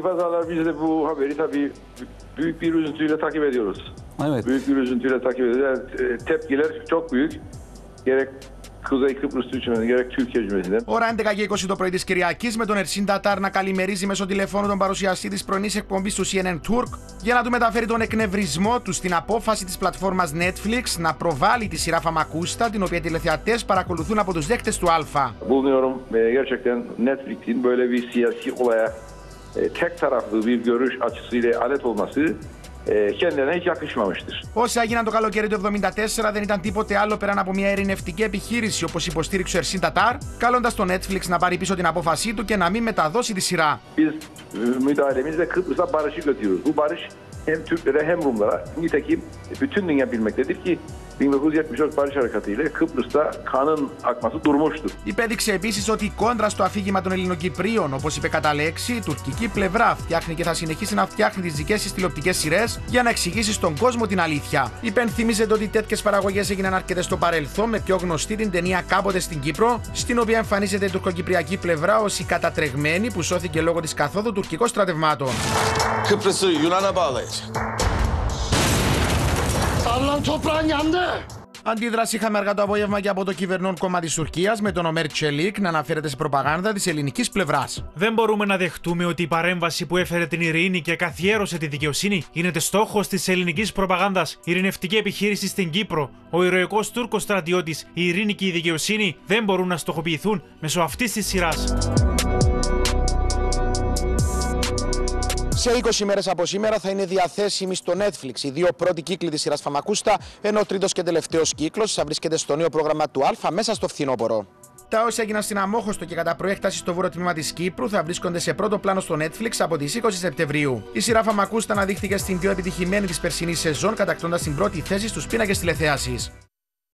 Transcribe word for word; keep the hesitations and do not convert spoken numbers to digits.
pazarlar biz de bu haberi tabii büyük bir üzüntüyle takip ediyoruz. Evet. Büyük bir üzüntüyle takip ediyoruz. Yani, tepkiler çok büyük. Gerek Kuzey Kıbrıs Türkçesinden, gerek Türkiye Cumhuriyeti'nden. Ώρα έντεκα και είκοσι το πρωί της Κυριακής, με τον Ερσίν Τατάρ να καλημερίζει μέσω τηλεφώνου τον παρουσιαστή της πρωινής εκπομπής του σι εν εν Turk για να του μεταφέρει τον εκνευρισμό του στην απόφαση της πλατφόρμας Netflix να προβάλλει τη σειρά Φαμακούστα, την οποία οι τηλεθεατές παρακολουθούν από τους δέχτες του Alfa. Bulunuyorum gerçekten Netflix'in böyle bir siyasi olaya tek taraflı bir görüş açısıyla alet olması kendilerine hiç yakışmamıştır. Όσα έγιναν το καλοκαίρι του εβδομήντα τέσσερα δεν ήταν τίποτε άλλο πέραν από μια ειρηνευτική επιχείρηση, όπως υποστήριξε ο Ερσίν Τατάρ, καλώντας το Netflix να πάρει πίσω την απόφασή του και να μην μεταδώσει τη σειρά. Biz müdahalemizle Kıbrıs'a barışı götürüyoruz. Bu barış hem Türklere hem Rumlara, nitekim bütün dünya bilmektedir ki bin dokuz yüz yetmiş dört Barış Harekatı ile Kıbrıs'ta kanın akması durmuştur. Υπέδειξε επίσης ότι κόντρα στο αφήγημα των Ελληνοκυπρίων, όπως είπε κατά λέξη, η τουρκική πλευρά φτιάχνει και θα συνεχίσει να φτιάχνει τις δικές της τηλεοπτικές σειρές για να εξηγήσει στον κόσμο την αλήθεια. Υπενθύμιζε ότι τέτοιες παραγωγές έγιναν αρκετές στο παρελθόν, με πιο γνωστή την ταινία Κάποτε στην Κύπρο, στην οποία εμφανίζεται η τουρκοκυπριακή πλευρά ως η κατατρεγμένη που σώθηκε λόγω της καθόδου τουρκικών στρατευμάτων. Kıbrıs'ı Yunan'a bağlayacak. Allah'ın toprağın yandı. Αντίδραση είχαμε αργά το απόγευμα και από το κυβερνών κόμμα της Τουρκίας, με τον Ομέρ Τσελίκ να αναφέρεται σε προπαγάνδα της ελληνικής πλευράς. Δεν μπορούμε να δεχτούμε ότι η παρέμβαση που έφερε την ειρήνη και καθιέρωσε τη δικαιοσύνη γίνεται στόχος της ελληνικής προπαγάνδας. Η ειρηνευτική επιχείρηση στην Κύπρο, ο ηρωικός Τούρκος στρατιώτης, η ειρήνη και η δικαιοσύνη δεν μπορούν να στοχοποιηθούν μέσω αυτής της σειράς. Σε είκοσι μέρες από σήμερα θα είναι διαθέσιμοι στο Netflix οι δύο πρώτοι κύκλοι της σειράς Φαμακούστα, ενώ ο τρίτος και τελευταίος κύκλος θα βρίσκεται στο νέο πρόγραμμα του Alfa μέσα στο φθινόπωρο. Τα όσα έγιναν στην Αμόχωστο και κατά προέκταση στο βόρειο τμήμα της Κύπρου θα βρίσκονται σε πρώτο πλάνο στο Netflix από τις είκοσι Σεπτεμβρίου. Η σειρά Φαμακούστα αναδείχθηκε στην πιο επιτυχημένη της περσινής σεζόν, κατακτώντας την πρώτη θέση στους πίνακες τηλεθέασης.